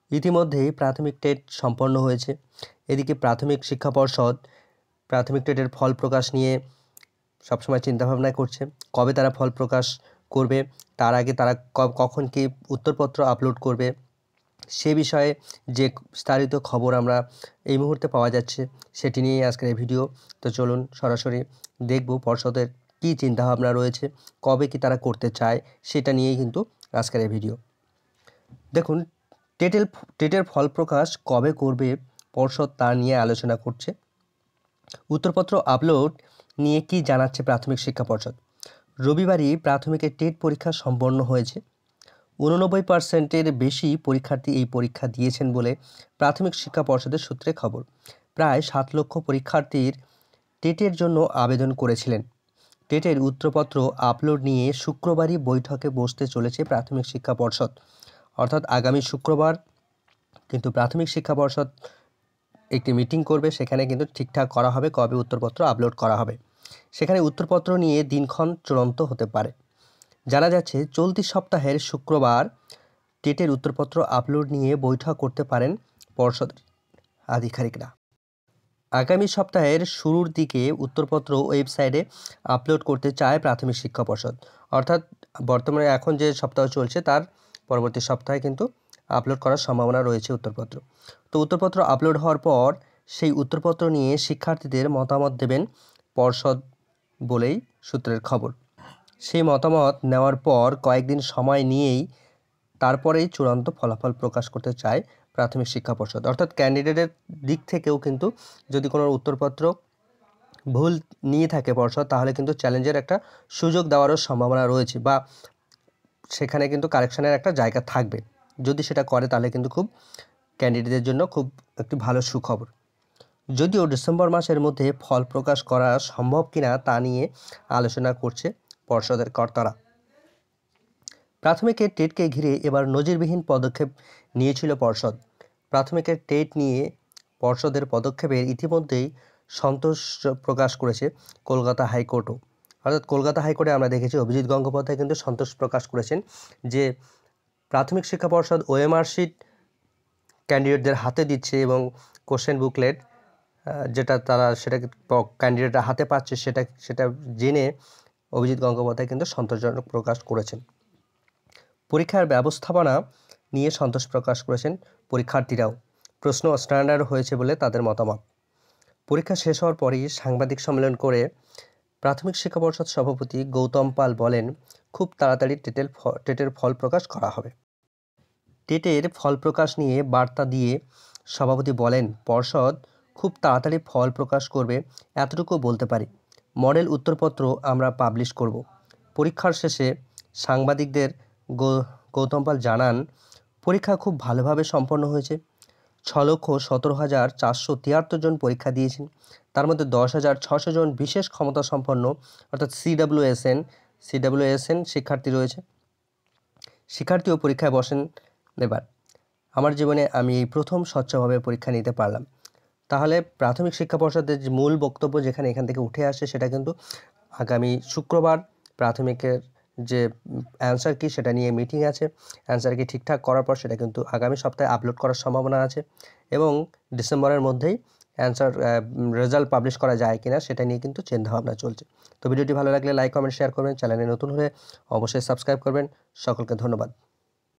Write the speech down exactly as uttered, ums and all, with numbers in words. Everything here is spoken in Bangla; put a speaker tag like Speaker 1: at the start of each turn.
Speaker 1: ইতিমধ্যেই প্রাথমিক টেট সম্পন্ন হয়েছে। এদিকে প্রাথমিক শিক্ষা পর্ষদ প্রাথমিক টেটের ফল প্রকাশ নিয়ে সবসময় চিন্তাভাবনা করছে। কবে তারা ফল প্রকাশ করবে, তার আগে তারা কখন কি উত্তরপত্র আপলোড করবে, সে বিষয়ে যে বিস্তারিত খবর আমরা এই মুহূর্তে পাওয়া যাচ্ছে সেটি নিয়েই আজকের এই ভিডিও। তো চলুন সরাসরি দেখব পর্ষদের কী চিন্তাভাবনা রয়েছে, কবে কি তারা করতে চায় সেটা নিয়েই কিন্তু আজকের এই ভিডিও। দেখুন, টেটের টেটের ফল প্রকাশ কবে করবে পর্ষদ তা নিয়ে আলোচনা করছে। উত্তরপত্র আপলোড নিয়ে কি জানাচ্ছে প্রাথমিক শিক্ষা পর্ষদ। রবিবারই প্রাথমিকের টেট পরীক্ষা সম্পন্ন হয়েছে। উননব্বই পার্সেন্টের বেশি পরীক্ষার্থী এই পরীক্ষা দিয়েছেন বলে প্রাথমিক শিক্ষা পর্ষদের সূত্রে খবর। প্রায় সাত লক্ষ পরীক্ষার্থীর টেটের জন্য আবেদন করেছিলেন। টেটের উত্তরপত্র আপলোড নিয়ে শুক্রবারই বৈঠকে বসতে চলেছে প্রাথমিক শিক্ষা পর্ষদ। অর্থাৎ আগামী শুক্রবার কিন্তু প্রাথমিক শিক্ষা পর্ষদ একটি মিটিং করবে, সেখানে কিন্তু ঠিকঠাক করা হবে কবে উত্তরপত্র আপলোড করা হবে। সেখানে উত্তরপত্র নিয়ে দিনক্ষণ চূড়ান্ত হতে পারে। জানা যাচ্ছে চলতি সপ্তাহের শুক্রবার টেটের উত্তরপত্র আপলোড নিয়ে বৈঠক করতে পারেন পর্ষদের আধিকারিকরা। আগামী সপ্তাহের শুরুর দিকে উত্তরপত্র ওয়েবসাইটে আপলোড করতে চায় প্রাথমিক শিক্ষা পর্ষদ। অর্থাৎ বর্তমানে এখন যে সপ্তাহ চলছে তার পরবর্তী সপ্তাহে কিন্তু আপলোড করার সম্ভাবনা রয়েছে উত্তরপত্র। তো উত্তরপত্র আপলোড হওয়ার পর সেই উত্তরপত্র নিয়ে শিক্ষার্থীদের মতামত দেবেন পর্ষদ বলেই সূত্রের খবর। সেই মতামত নেওয়ার পর কয়েকদিন সময় নিয়েই তারপরেই চূড়ান্ত ফলাফল প্রকাশ করতে চায় প্রাথমিক শিক্ষা পর্ষদ। অর্থাৎ ক্যান্ডিডেটের দিক থেকেও কিন্তু যদি কোনো উত্তরপত্র ভুল নিয়ে থাকে পর্ষদ, তাহলে কিন্তু চ্যালেঞ্জের একটা সুযোগ দেওয়ারও সম্ভাবনা রয়েছে, বা সেখানে কিন্তু কারেকশনের একটা জায়গা থাকবে। যদি সেটা করে তাহলে কিন্তু খুব ক্যান্ডিডেটদের জন্য খুব একটি ভালো সুখবর। যদিও ডিসেম্বর মাসের মধ্যে ফল প্রকাশ করা সম্ভব কিনা তা নিয়ে আলোচনা করছে পর্ষদের কর্তারা। প্রাথমিকের টেটকে ঘিরে এবার নজিরবিহীন পদক্ষেপ নিয়েছিল পর্ষদ। প্রাথমিকের টেট নিয়ে পর্ষদের পদক্ষেপের ইতিমধ্যেই সন্তোষ প্রকাশ করেছে কলকাতা হাইকোর্টও। অর্থাৎ কলকাতা হাইকোর্টে আমরা দেখেছি অভিজিৎ গঙ্গোপাধ্যায় কিন্তু সন্তোষ প্রকাশ করেছেন যে প্রাথমিক শিক্ষা পর্ষদ ওএমআর শিট ক্যান্ডিডেটদের হাতে দিচ্ছে এবং কোশ্চেন বুকলেট যেটা তারা সেটা ক্যান্ডিডেটরা হাতে পাচ্ছে সেটা সেটা জেনে অভিজিৎ গঙ্গোপাধ্যায় কিন্তু সন্তোষজনক প্রকাশ করেছেন। পরীক্ষার ব্যবস্থাপনা নিয়ে সন্তোষ প্রকাশ করেছেন পরীক্ষার্থীরাও। প্রশ্ন স্ট্যান্ডার্ড হয়েছে বলে তাদের মতামত। পরীক্ষা শেষ হওয়ার পরই সাংবাদিক সম্মেলন করে প্রাথমিক শিক্ষা পর্ষদ সভাপতি গৌতম পাল বলেন, খুব তাড়াতাড়ি টেটের টেটের ফল প্রকাশ করা হবে। টেটের ফল প্রকাশ নিয়ে বার্তা দিয়ে সভাপতি বলেন, পর্ষদ খুব তাড়াতাড়ি ফল প্রকাশ করবে এতটুকু বলতে পারি। মডেল উত্তরপত্র আমরা পাবলিশ করব। পরীক্ষার শেষে সাংবাদিকদের গৌতম পাল জানান, পরীক্ষা খুব ভালোভাবে সম্পন্ন হয়েছে। ছ লক্ষ সতেরো হাজার চারশো তিয়াত্তর জন পরীক্ষা দিয়েছেন। তার মধ্যে দশ হাজার ছশো জন বিশেষ ক্ষমতা সম্পন্ন অর্থাৎ সিডাব্লিউএসএন সিডাব্লিউএসএন শিক্ষার্থী রয়েছে। শিক্ষার্থীও পরীক্ষায় বসেন। এবার আমার জীবনে আমি এই প্রথম স্বচ্ছভাবে পরীক্ষা নিতে পারলাম। তাহলে প্রাথমিক শিক্ষা পর্ষদের যে মূল বক্তব্য যেখানে এখান থেকে উঠে আসে সেটা কিন্তু আগামী শুক্রবার প্রাথমিকের যে অ্যান্সার কি সেটা নিয়ে মিটিং আছে। অ্যান্সার কি ঠিকঠাক করার পর সেটা কিন্তু আগামী সপ্তাহে আপলোড করার সম্ভাবনা আছে এবং ডিসেম্বরের মধ্যেই অ্যান্সার রেজাল্ট পাবলিশ করা যায় কিনা সেটা নিয়ে কিন্তু চিন্তাভাবনা চলছে। তো ভিডিওটি ভালো লাগলে লাইক কমেন্ট শেয়ার করবেন। চ্যানেলে নতুন হলে অবশ্যই সাবস্ক্রাইব করবেন। সকলকে ধন্যবাদ।